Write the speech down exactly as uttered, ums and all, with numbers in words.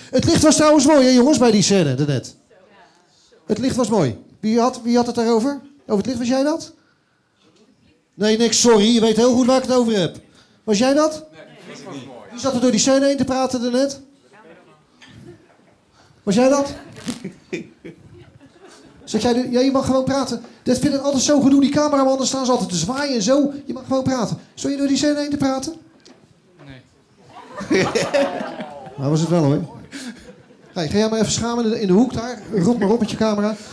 Het licht was trouwens mooi, hè jongens, bij die scène daarnet. Het licht was mooi. Wie had, wie had het daarover? Over het licht, was jij dat? Nee, niks, sorry. Je weet heel goed waar ik het over heb. Was jij dat? Nee, het licht was mooi. Wie zat er door die scène heen te praten daarnet? Was jij dat? Zeg jij, de, ja, je mag gewoon praten. Dat vind ik altijd zo gedoe. Die cameramannen staan ze altijd te zwaaien en zo. Je mag gewoon praten. Stond je door die scène heen te praten? Nee. Nou was het wel hoor. Hey, ga jij maar even schamen in de, in de hoek daar. Rot maar op met je camera.